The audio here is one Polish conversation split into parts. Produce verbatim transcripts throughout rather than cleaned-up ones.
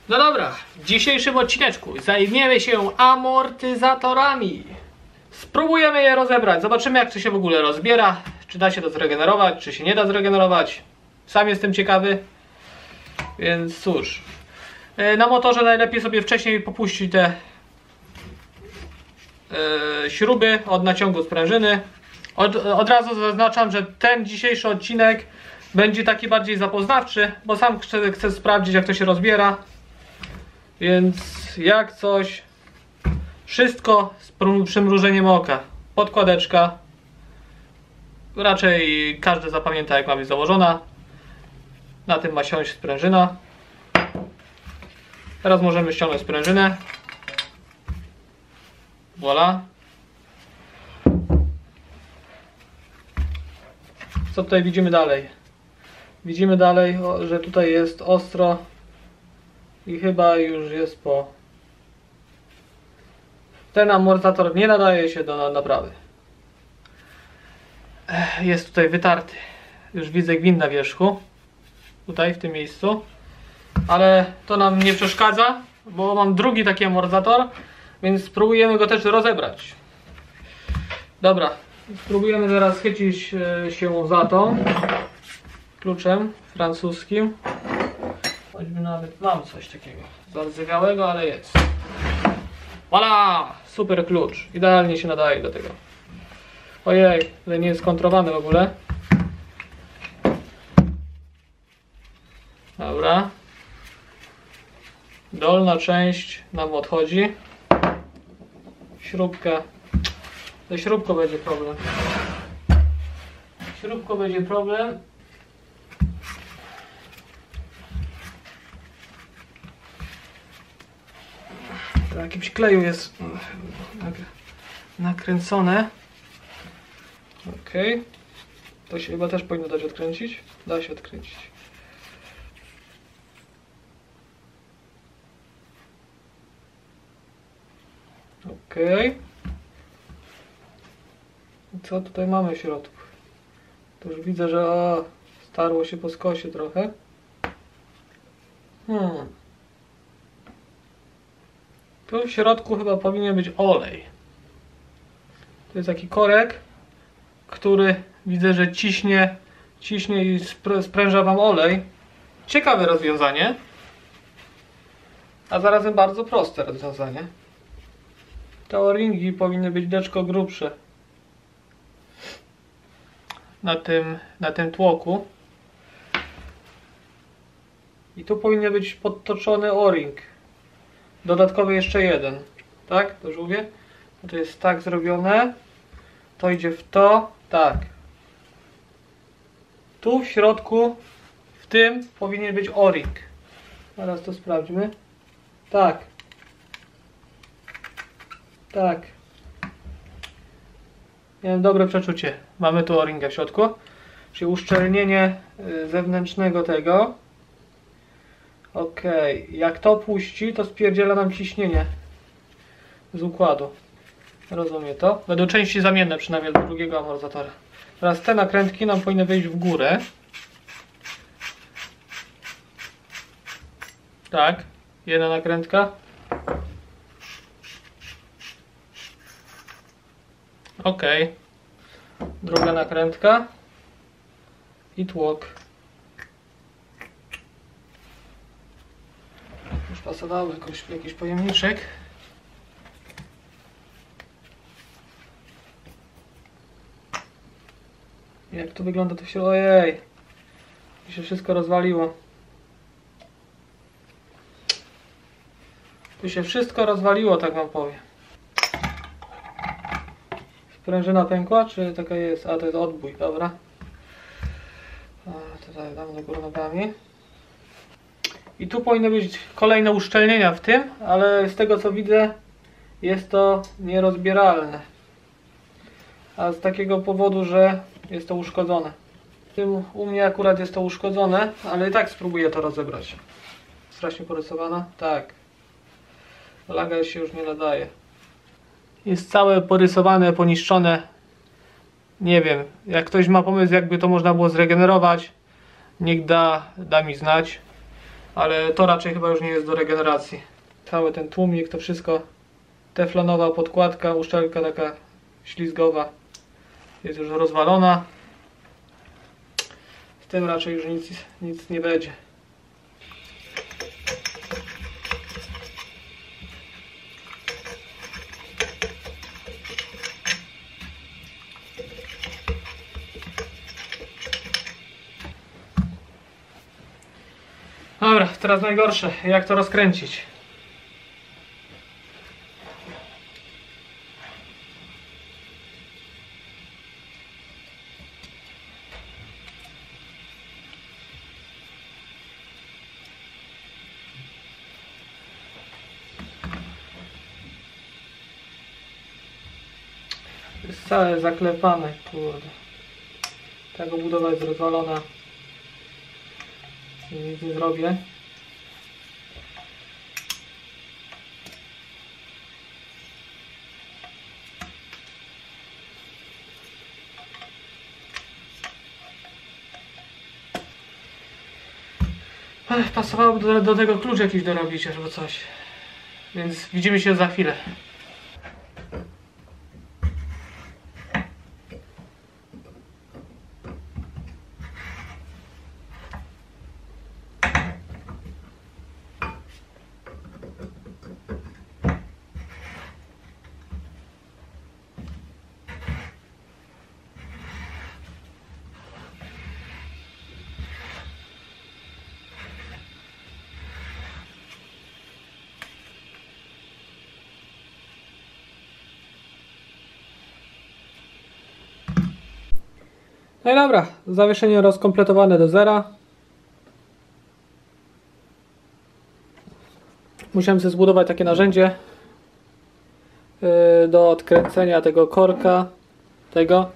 No dobra, w dzisiejszym odcineczku zajmiemy się amortyzatorami. Spróbujemy je rozebrać, zobaczymy jak to się w ogóle rozbiera, czy da się to zregenerować, czy się nie da zregenerować. Sam jestem ciekawy, więc cóż. Na motorze najlepiej sobie wcześniej popuścić te yy, śruby od naciągu sprężyny. Od, od razu zaznaczam, że ten dzisiejszy odcinek będzie taki bardziej zapoznawczy, bo sam chcę, chcę sprawdzić jak to się rozbiera. Więc jak coś, wszystko z przymrużeniem oka. Podkładeczka, raczej każdy zapamięta jak ma być założona. Na tym ma siąść sprężyna. Teraz możemy ściągnąć sprężynę. Voilà. Co tutaj widzimy dalej? Widzimy dalej, że tutaj jest ostro i chyba już jest po... Ten amortyzator nie nadaje się do naprawy. Jest tutaj wytarty. Już widzę gwint na wierzchu. Tutaj, w tym miejscu. Ale to nam nie przeszkadza, bo mam drugi taki amortyzator, więc spróbujemy go też rozebrać. Dobra, spróbujemy teraz chycić się za to kluczem francuskim. Choćby nawet mam coś takiego zardzewiałego, ale jest. Voilà! Super klucz. Idealnie się nadaje do tego. Ojej, ale nie jest kontrowany w ogóle. Dobra. Dolna część nam odchodzi. Śrubka. Ze śrubką będzie problem. Śrubką będzie problem. To jakimś kleju jest nakręcone. Ok. To się chyba też powinno dać odkręcić. Da się odkręcić. Ok. I co tutaj mamy w środku? To już widzę, że o, starło się po skosie trochę. Hmm. Tu w środku chyba powinien być olej. To jest taki korek, który widzę, że ciśnie, ciśnie i spręża wam olej. Ciekawe rozwiązanie, a zarazem bardzo proste rozwiązanie. Te o-ringi powinny być deczko grubsze na tym, na tym tłoku. I tu powinien być podtoczony o-ring. Dodatkowy jeszcze jeden. Tak? Dobrze mówię? To jest tak zrobione. To idzie w to. Tak. Tu w środku, w tym powinien być o-ring. Teraz to sprawdźmy. Tak. Tak. Miałem dobre przeczucie. Mamy tu o-ringa w środku. Czyli uszczelnienie zewnętrznego tego. Ok. Jak to puści, to spierdziela nam ciśnienie z układu. Rozumiem to. Będą części zamienne przynajmniej do drugiego amortyzatora. Teraz te nakrętki nam powinny wejść w górę. Tak. Jedna nakrętka. Ok. Druga nakrętka. I tłok. Już pasowały jakoś, jakiś pojemniczek. Jak to wygląda to się... Ojej! Mi się wszystko rozwaliło. Tu się wszystko rozwaliło, tak wam powiem. Sprężyna pękła, czy taka jest? A to jest odbój, dobra. A, tutaj dam do góry nogami. I tu powinny być kolejne uszczelnienia w tym, ale z tego co widzę jest to nierozbieralne. A z takiego powodu, że jest to uszkodzone. W tym u mnie akurat jest to uszkodzone, ale i tak spróbuję to rozebrać. Strasznie porysowana? Tak. Laga się już nie nadaje. Jest całe porysowane, poniszczone. Nie wiem, jak ktoś ma pomysł, jakby to można było zregenerować, niech da, da mi znać. ale to raczej chyba już nie jest do regeneracji. Cały ten tłumik, to wszystko, teflonowa podkładka, uszczelka taka ślizgowa jest już rozwalona. W tym raczej już nic, nic nie będzie. Dobra, teraz najgorsze, jak to rozkręcić. Jest całe zaklepane, kurde. Tak obudowa jest rozwalona. Nic nie zrobię. Ech, pasowałoby do, do tego klucz jakiś dorobić albo coś. Więc widzimy się za chwilę. No i dobra, zawieszenie rozkompletowane do zera. Musiałem sobie zbudować takie narzędzie yy, do odkręcenia tego korka, tego.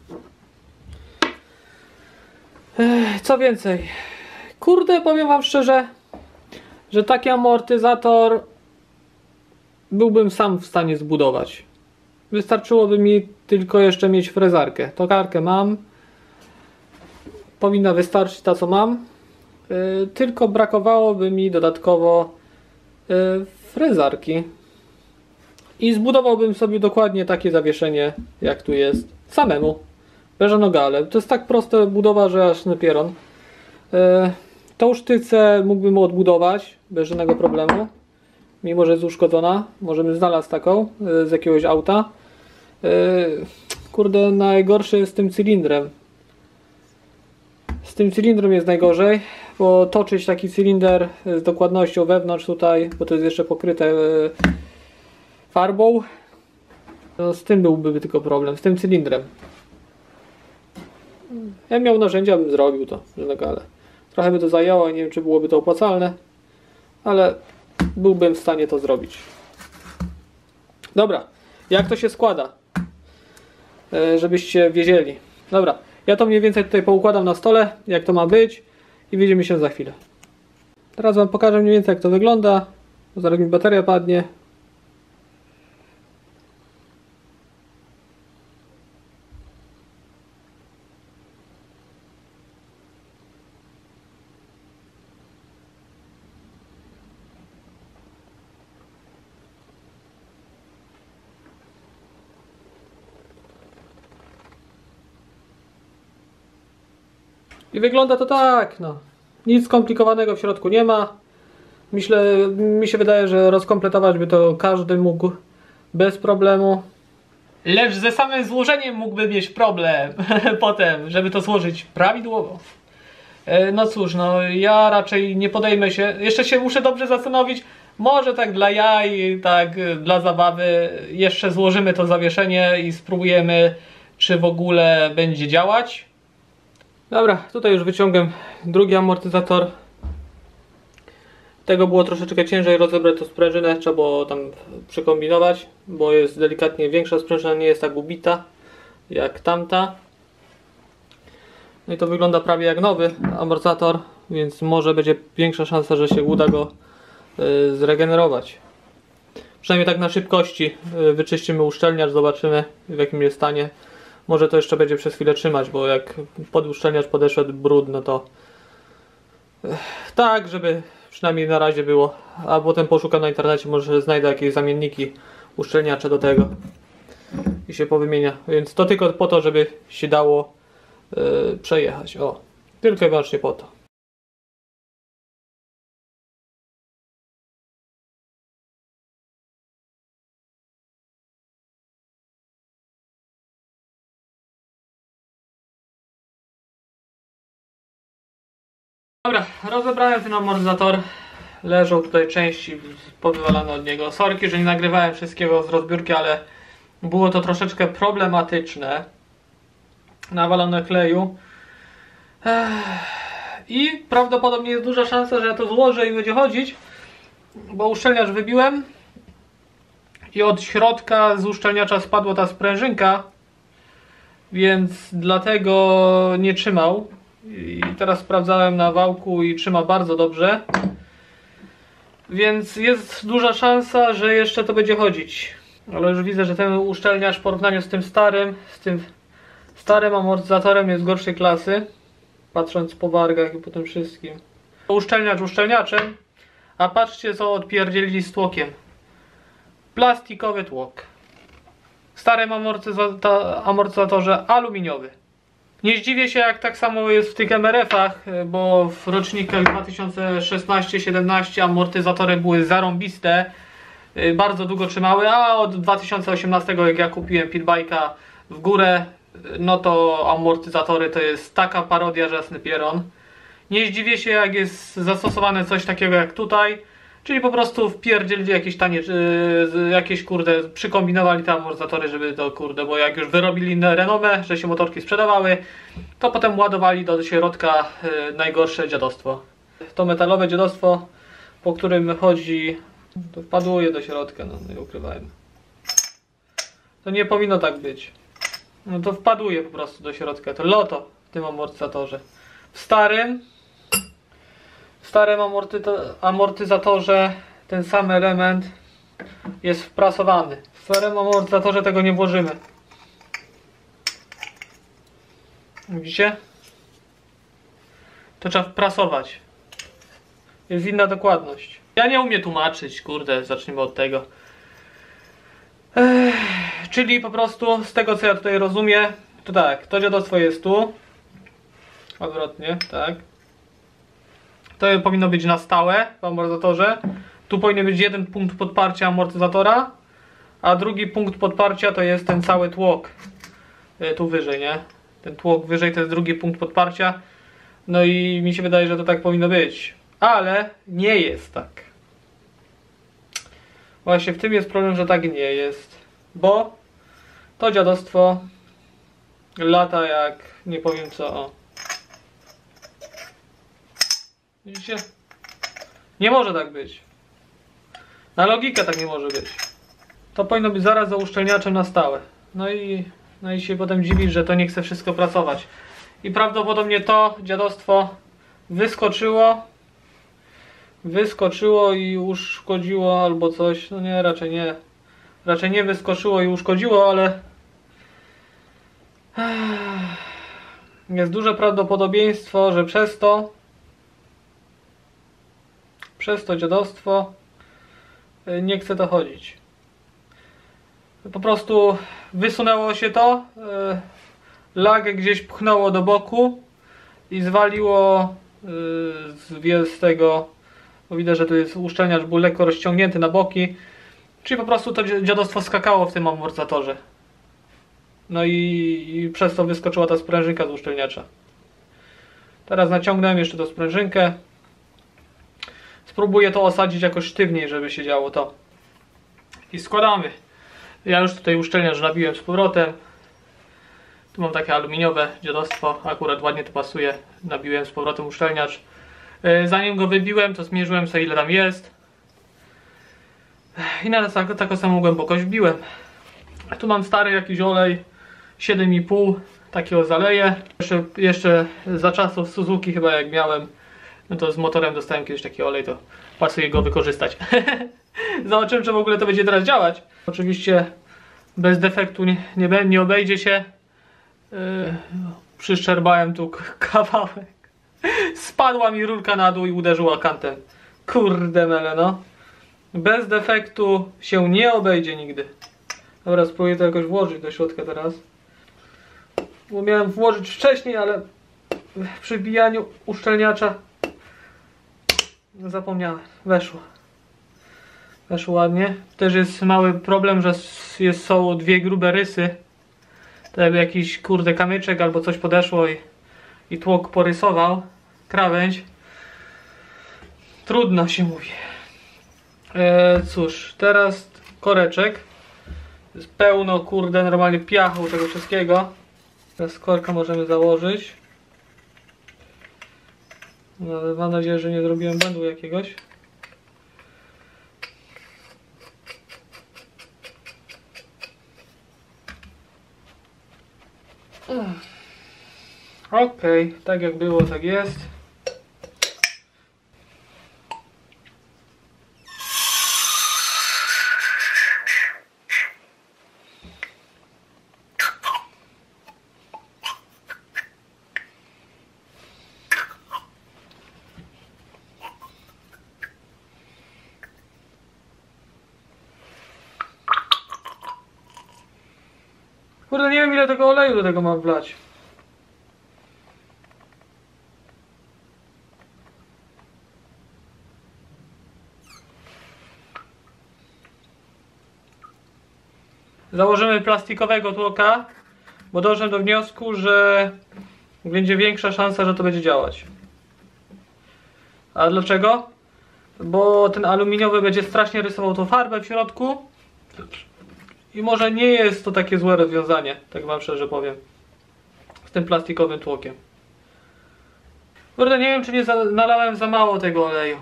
Yy, co więcej, kurde, powiem wam szczerze, że taki amortyzator byłbym sam w stanie zbudować. Wystarczyłoby mi tylko jeszcze mieć frezarkę. Tokarkę mam. Powinna wystarczyć ta, co mam. Yy, tylko brakowałoby mi dodatkowo yy, frezarki. I zbudowałbym sobie dokładnie takie zawieszenie, jak tu jest. Samemu. Bez nogale. To jest tak prosta budowa, że aż na pieron. Yy, tą sztycę mógłbym odbudować bez żadnego problemu. Mimo że jest uszkodzona. Może bym znalazł taką yy, z jakiegoś auta. Yy, kurde, najgorsze jest z tym cylindrem. Z tym cylindrem jest najgorzej, bo toczyć taki cylinder z dokładnością wewnątrz tutaj, bo to jest jeszcze pokryte farbą, no z tym byłby tylko problem, z tym cylindrem. Ja miał narzędzia, bym zrobił to, ale trochę by to zajęło i nie wiem, czy byłoby to opłacalne, ale byłbym w stanie to zrobić. Dobra, jak to się składa, żebyście wiedzieli. Dobra. Ja to mniej więcej tutaj poukładam na stole, jak to ma być i widzimy się za chwilę. Teraz wam pokażę mniej więcej, jak to wygląda. Zaraz mi bateria padnie. I wygląda to tak, no. Nic skomplikowanego w środku nie ma. Myślę, mi się wydaje, że rozkompletować by to każdy mógł bez problemu. Lecz ze samym złożeniem mógłby mieć problem potem, żeby to złożyć prawidłowo. No cóż, no ja raczej nie podejmę się. Jeszcze się muszę dobrze zastanowić. Może tak dla jaj, tak dla zabawy jeszcze złożymy to zawieszenie i spróbujemy, czy w ogóle będzie działać. Dobra, tutaj już wyciągam drugi amortyzator. Tego było troszeczkę ciężej rozebrać tą sprężynę, trzeba było tam przekombinować, bo jest delikatnie większa sprężyna, nie jest tak ubita jak tamta. No i to wygląda prawie jak nowy amortyzator, więc może będzie większa szansa, że się uda go y, zregenerować. Przynajmniej tak na szybkości y, wyczyścimy uszczelniacz, zobaczymy w jakim jest stanie. Może to jeszcze będzie przez chwilę trzymać, bo jak pod uszczelniacz podeszedł brud, no to y, tak, żeby Przynajmniej na razie było. A potem poszukam na internecie, może znajdę jakieś zamienniki uszczelniacze do tego i się powymienia. Więc to tylko po to, żeby się dało yy, przejechać. O, tylko i wyłącznie po to. Dobra, rozebrałem ten amortyzator. Leżą tutaj części powywalane od niego. Sorki, że nie nagrywałem wszystkiego z rozbiórki, ale było to troszeczkę problematyczne. Nawalone kleju. Ech. I prawdopodobnie jest duża szansa, że ja to złożę i będzie chodzić, bo uszczelniacz wybiłem i od środka z uszczelniacza spadła ta sprężynka, więc dlatego nie trzymał. I teraz sprawdzałem na wałku i trzyma bardzo dobrze. Więc jest duża szansa, że jeszcze to będzie chodzić. Ale już widzę, że ten uszczelniacz w porównaniu z tym starym, z tym starym amortyzatorem jest gorszej klasy. Patrząc po wargach i po tym wszystkim. Uszczelniacz uszczelniaczem, a patrzcie co odpierdzieli z tłokiem. Plastikowy tłok. W starym amortyzatorze aluminiowy. Nie zdziwię się, jak tak samo jest w tych M R F-ach, bo w rocznikach dwa tysiące szesnaście siedemnaście amortyzatory były zarąbiste, bardzo długo trzymały, a od dwa tysiące osiemnastego, jak ja kupiłem pitbike'a w górę, no to amortyzatory to jest taka parodia, że jasny pieron. Nie zdziwię się, jak jest zastosowane coś takiego jak tutaj, czyli po prostu wpierdzieli jakieś tanie, jakieś kurde, przykombinowali te amortyzatory, żeby to kurde, bo jak już wyrobili renomę, że się motorki sprzedawały, to potem ładowali do środka najgorsze dziadostwo. To metalowe dziadostwo, po którym chodzi, to wpaduje do środka, no nie ukrywajmy. To nie powinno tak być. No to wpaduje po prostu do środka, to loto w tym amortyzatorze. W starym W starym amortyzatorze ten sam element jest wprasowany. W starym amortyzatorze tego nie włożymy. Widzicie? To trzeba wprasować. Jest inna dokładność. Ja nie umiem tłumaczyć, kurde, zacznijmy od tego. Ech, czyli po prostu z tego co ja tutaj rozumiem, to tak, to dziadostwo jest tu. Odwrotnie, tak. To powinno być na stałe w amortyzatorze. Tu powinien być jeden punkt podparcia amortyzatora, a drugi punkt podparcia to jest ten cały tłok. Tu wyżej, nie? Ten tłok wyżej to jest drugi punkt podparcia. No i mi się wydaje, że to tak powinno być. Ale nie jest tak. Właśnie w tym jest problem, że tak nie jest. Bo to dziadostwo lata jak nie powiem co. O. Widzicie? Nie może tak być. Na logikę tak nie może być. To powinno być zaraz za uszczelniaczem na stałe. No i, no i się potem dziwić, że to nie chce wszystko pracować. I prawdopodobnie to dziadostwo wyskoczyło. Wyskoczyło i uszkodziło albo coś. No nie, raczej nie. Raczej nie wyskoczyło i uszkodziło, ale jest duże prawdopodobieństwo, że przez to Przez to dziadostwo nie chce to chodzić. Po prostu wysunęło się to, lagę gdzieś pchnęło do boku i zwaliło z tego, bo widać, że tu jest uszczelniacz, był lekko rozciągnięty na boki, czyli po prostu to dziadostwo skakało w tym amortyzatorze. No i, i przez to wyskoczyła ta sprężynka z uszczelniacza. Teraz naciągnąłem jeszcze tą sprężynkę. Spróbuję to osadzić jakoś sztywniej, żeby się działo to. I składamy. Ja już tutaj uszczelniacz nabiłem z powrotem. Tu mam takie aluminiowe dziadostwo, akurat ładnie to pasuje. Nabiłem z powrotem uszczelniacz. Zanim go wybiłem, to zmierzyłem sobie, ile tam jest. I na taką, taką samą głębokość wbiłem. Tu mam stary jakiś olej siedem i pół, takiego zaleję. Jeszcze, jeszcze za czasów Suzuki chyba jak miałem, no to z motorem dostałem kiedyś taki olej, to pasuje go wykorzystać. Zobaczymy, czy w ogóle to będzie teraz działać. Oczywiście bez defektu nie, nie, nie obejdzie się. Yy, przyszczerbałem tu kawałek. Spadła mi rurka na dół i uderzyła kantem Kurde mele, no. Bez defektu się nie obejdzie nigdy. Dobra, spróbuję to jakoś włożyć do środka teraz. Bo miałem włożyć wcześniej, ale przy wbijaniu uszczelniacza zapomniałem. Weszło. Weszło ładnie. Też jest mały problem, że jest, są dwie grube rysy. To jakby jakiś kurde kamyczek albo coś podeszło i, i tłok porysował. Krawędź. Trudno się mówi. E, cóż, teraz koreczek. Jest pełno kurde normalnie piachu tego wszystkiego. Teraz korka możemy założyć. No, ale mam nadzieję, że nie zrobiłem błędu jakiegoś. Okej, okay, tak jak było, tak jest. Kurde, nie wiem ile tego oleju do tego mam wlać. Założymy plastikowego tłoka, bo doszedłem do wniosku, że będzie większa szansa, że to będzie działać. A dlaczego? Bo ten aluminiowy będzie strasznie rysował tą farbę w środku. I może nie jest to takie złe rozwiązanie, tak wam szczerze powiem, z tym plastikowym tłokiem. Kurde, nie wiem czy nie za, nalałem za mało tego oleju.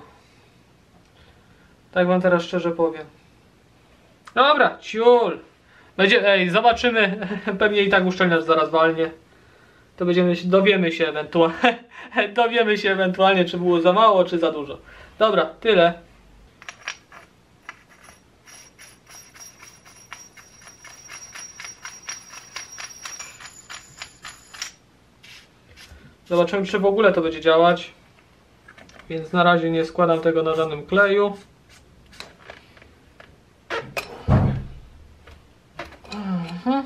Tak wam teraz szczerze powiem. Dobra, ciul. Będzie, ej, zobaczymy. Pewnie i tak uszczelniacz zaraz walnie. To będziemy, dowiemy się ewentualnie, dowiemy się ewentualnie czy było za mało, czy za dużo. Dobra, tyle. Zobaczymy czy w ogóle to będzie działać. Więc na razie nie składam tego na żadnym kleju. Mhm.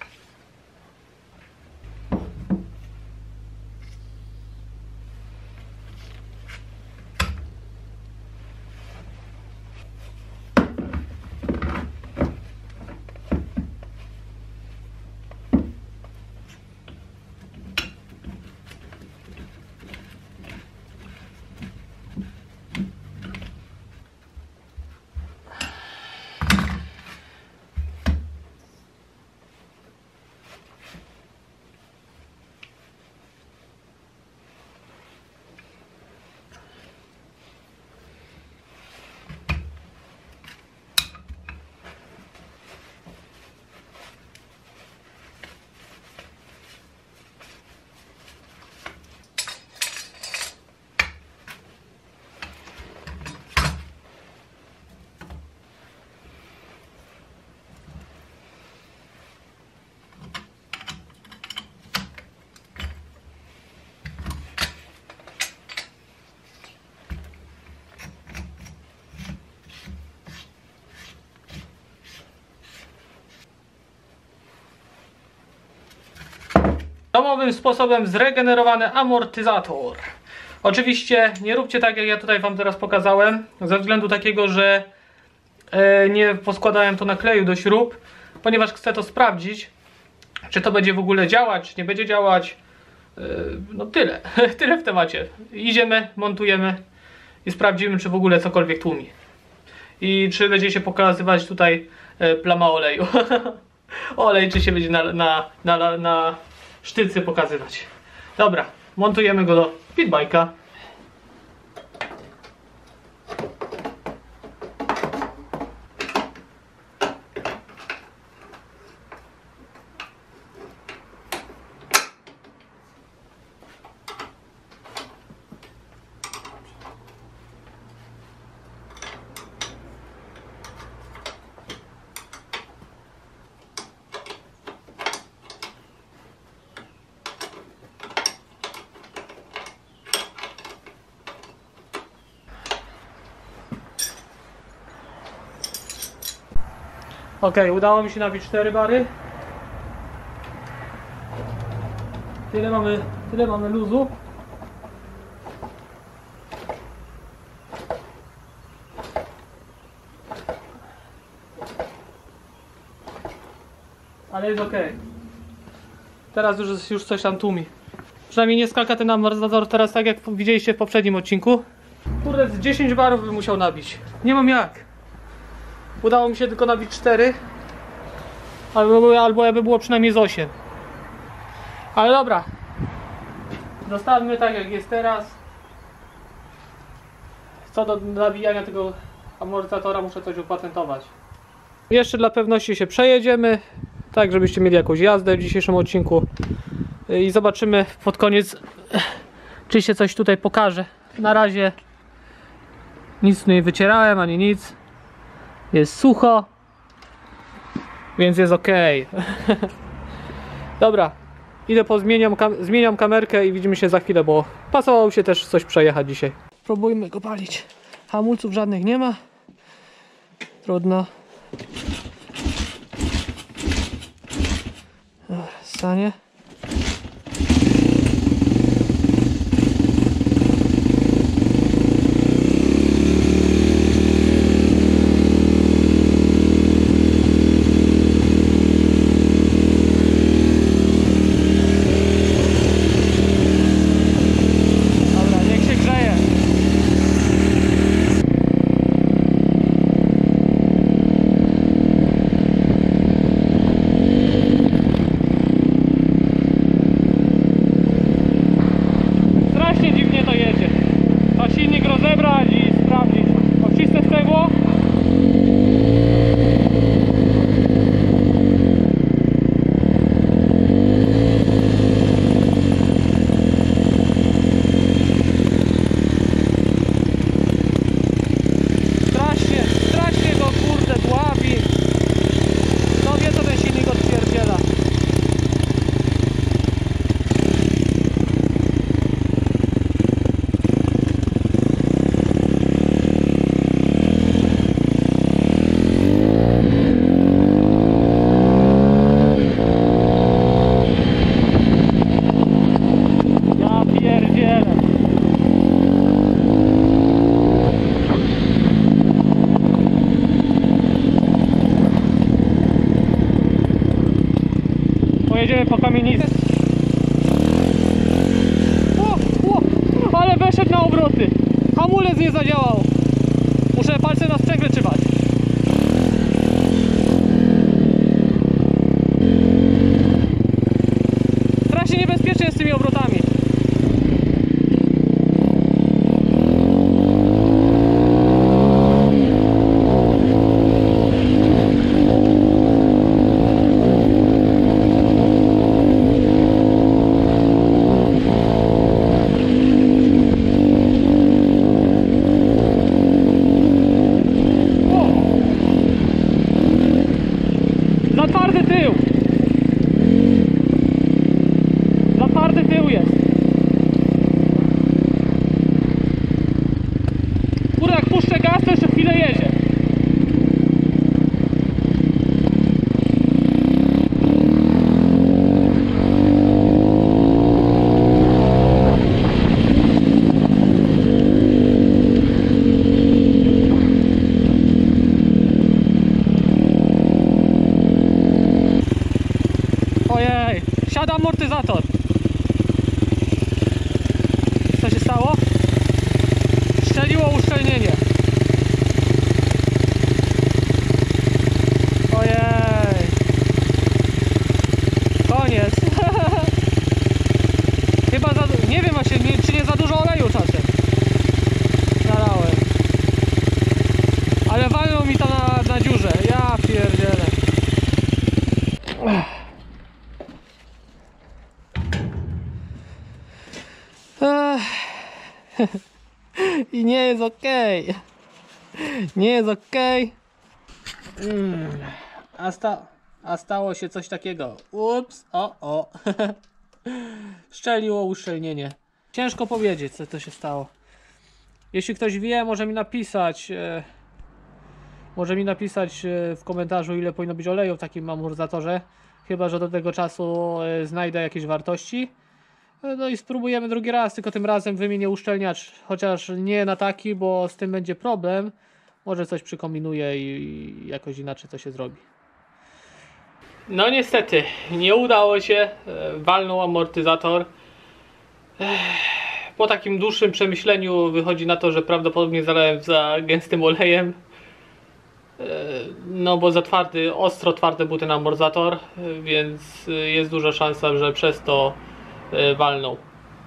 Domowym sposobem zregenerowany amortyzator. Oczywiście nie róbcie tak jak ja tutaj wam teraz pokazałem, ze względu takiego, że e, nie poskładałem to na kleju do śrub, ponieważ chcę to sprawdzić, czy to będzie w ogóle działać, czy nie będzie działać. E, no tyle, tyle w temacie. Idziemy, montujemy i sprawdzimy, czy w ogóle cokolwiek tłumi. I czy będzie się pokazywać tutaj e, plama oleju. Olej, czy się będzie na, na, na, na sztycy pokazywać. Dobra, montujemy go do pitbike'a. Ok, udało mi się nabić cztery bary. Tyle mamy, tyle mamy luzu. Ale jest ok. Teraz już, już coś tam tłumi. Przynajmniej nie skaka ten amortyzator teraz tak jak widzieliście w poprzednim odcinku. Kurde, z dziesięć barów bym musiał nabić. Nie mam jak. Udało mi się tylko nabić cztery. Albo, albo jakby było przynajmniej z osiem. Ale dobra. Zostawmy tak jak jest teraz. Co do nabijania tego amortyzatora muszę coś opatentować. Jeszcze dla pewności się przejedziemy. Tak żebyście mieli jakąś jazdę w dzisiejszym odcinku. I zobaczymy pod koniec, czy się coś tutaj pokaże. Na razie nic nie wycierałem ani nic. Jest sucho, więc jest ok. Dobra, idę po zmieniam, kam zmieniam kamerkę i widzimy się za chwilę, bo pasowało się też coś przejechać dzisiaj. Próbujmy go palić. Hamulców żadnych nie ma. Trudno. Dobra, stanie. Pojedziemy po kamienicy. O, o, ale weszedł na obroty. Hamulec nie zadziałał. Muszę palce na sprzęgle trzymać. Strasznie niebezpiecznie jest z tymi obrotami. Za twardy tył. Za twardy tył jest. Kurde, jak puszczę gaz, to jeszcze chwilę jedzie. Ojej, siada amortyzator. Co się stało? Strzeliło uszczelnienie. Ojej. Koniec. Chyba za... nie wiem właśnie, nie, czy nie za dużo oleju czasem nalałem. Ale walną mi to na, na dziurze. Ja pierdzielę. I nie jest ok. Nie jest ok. Mm. A, sta a stało się coś takiego. Ups, o, o. Szczeliło uszczelnienie. Ciężko powiedzieć, co to się stało. Jeśli ktoś wie, może mi napisać, Może mi napisać w komentarzu, ile powinno być oleju w takim amortyzatorze. Chyba że do tego czasu znajdę jakieś wartości. No i spróbujemy drugi raz, tylko tym razem wymienię uszczelniacz. Chociaż nie na taki, bo z tym będzie problem. Może coś przykombinuję i jakoś inaczej to się zrobi. No niestety, nie udało się. Walnął amortyzator. Po takim dłuższym przemyśleniu wychodzi na to, że prawdopodobnie zalałem za gęstym olejem. No bo za twardy, ostro twardy był ten amortyzator, więc jest duża szansa, że przez to walnął.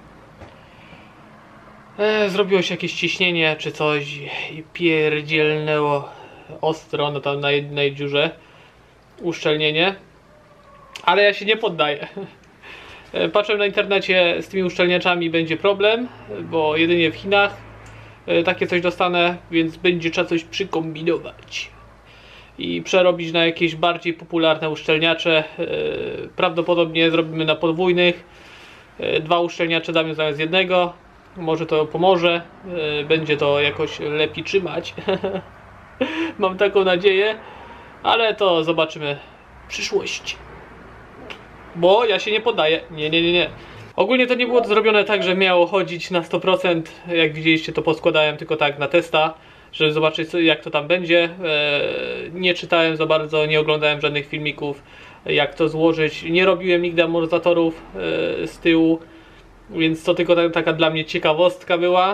Zrobiło się jakieś ciśnienie czy coś i pierdzielnęło ostro, no tam na jednej dziurze uszczelnienie. Ale ja się nie poddaję. Patrzę na internecie, z tymi uszczelniaczami będzie problem, bo jedynie w Chinach takie coś dostanę, więc będzie trzeba coś przykombinować i przerobić na jakieś bardziej popularne uszczelniacze. Prawdopodobnie zrobimy na podwójnych. Dwa uszczelniacze damy zamiast jednego. Może to pomoże. Będzie to jakoś lepiej trzymać. Mam taką nadzieję. Ale to zobaczymy w przyszłości. Bo ja się nie poddaję. Nie, nie, nie, nie. Ogólnie to nie było to zrobione tak, że miało chodzić na sto procent. Jak widzieliście, to poskładałem tylko tak na testa, żeby zobaczyć, jak to tam będzie. Nie czytałem za bardzo, nie oglądałem żadnych filmików, jak to złożyć. Nie robiłem nigdy amortyzatorów z tyłu, więc to tylko taka dla mnie ciekawostka była.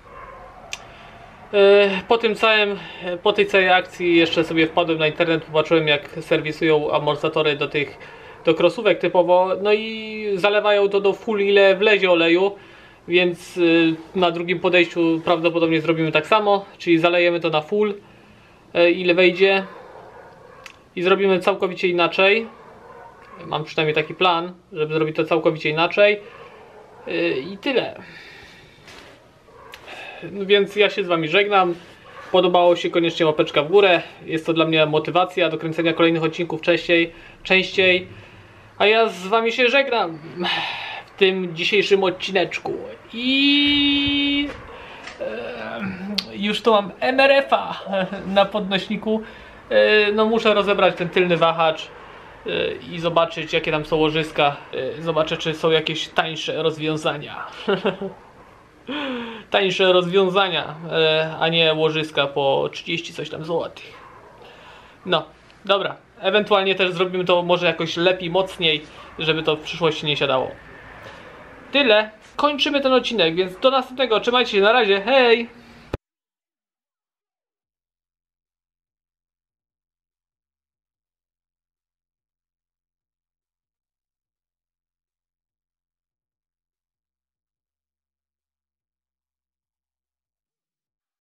Po tym całym, po tej całej akcji jeszcze sobie wpadłem na internet, zobaczyłem, jak serwisują amortyzatory do tych do krosówek typowo, no i zalewają to do full, ile wlezie oleju, więc na drugim podejściu prawdopodobnie zrobimy tak samo, czyli zalejemy to na full, ile wejdzie i zrobimy całkowicie inaczej. Mam przynajmniej taki plan, żeby zrobić to całkowicie inaczej i tyle. Więc ja się z wami żegnam. Podobało się, koniecznie łapeczka w górę. Jest to dla mnie motywacja do kręcenia kolejnych odcinków częściej, częściej. A ja z wami się żegnam w tym dzisiejszym odcineczku. I e, już tu mam M R F-a na podnośniku. E, no muszę rozebrać ten tylny wahacz e, i zobaczyć, jakie tam są łożyska. E, zobaczę, czy są jakieś tańsze rozwiązania. Tańsze rozwiązania, a nie łożyska po trzydzieści coś tam złotych. No, dobra. Ewentualnie też zrobimy to może jakoś lepiej, mocniej, żeby to w przyszłości nie siadało. Tyle. Kończymy ten odcinek, więc do następnego. Trzymajcie się, na razie. Hej!